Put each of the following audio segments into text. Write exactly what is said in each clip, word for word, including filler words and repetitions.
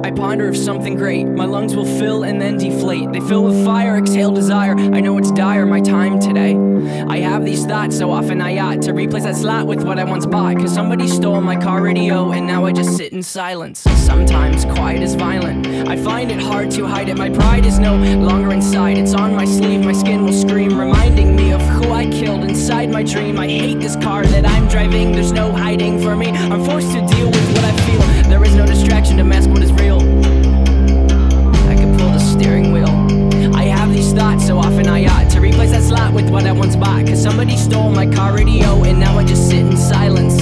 I ponder of something great. My lungs will fill and then deflate. They fill with fire, exhale desire. I know it's dire, my time today. I have these thoughts, so often I ought to replace that slot with what I once bought. Cause somebody stole my car radio, and now I just sit in silence. Sometimes quiet is violent. I find it hard to hide it. My pride is no longer inside. It's on my sleeve, my skin will scream, reminding me of who I killed inside my dream. I hate this car that I'm driving. There's no hiding for me. I'm forced to deal with what I feel. There is no distraction to mask what is real. I could pull the steering wheel. I have these thoughts, so often I ought to replace that slot with what I once bought. Cause somebody stole my car radio, and now I just sit in silence.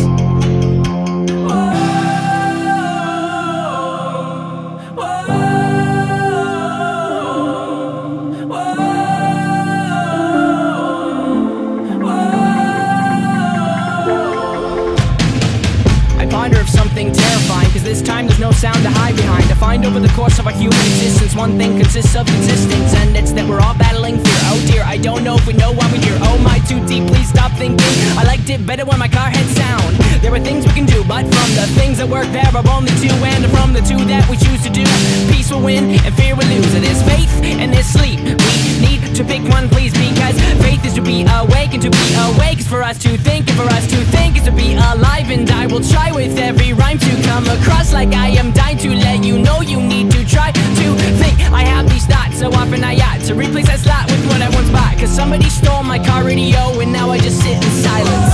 Of something terrifying, cause this time there's no sound to hide behind. I find over the course of our human existence, one thing consists of existence, and it's that we're all battling fear. Oh dear, I don't know if we know why we're here. Oh my, too deep, please stop thinking. I liked it better when my car had sound. There are things we can do, but from the things that work there are only two, and from the two that we choose to do, peace will win and fear will lose. It is faith and there's sleep. We need to pick one, please, because faith is to be awake, and to be awake is for us to think, and for us to think is to be alive. And I will try with every rhyme to come across like I am dying to let you know you need to try to think. I have these thoughts, so often I ought to replace that slot with what I once bought. Cause somebody stole my car radio, and now I just sit in silence.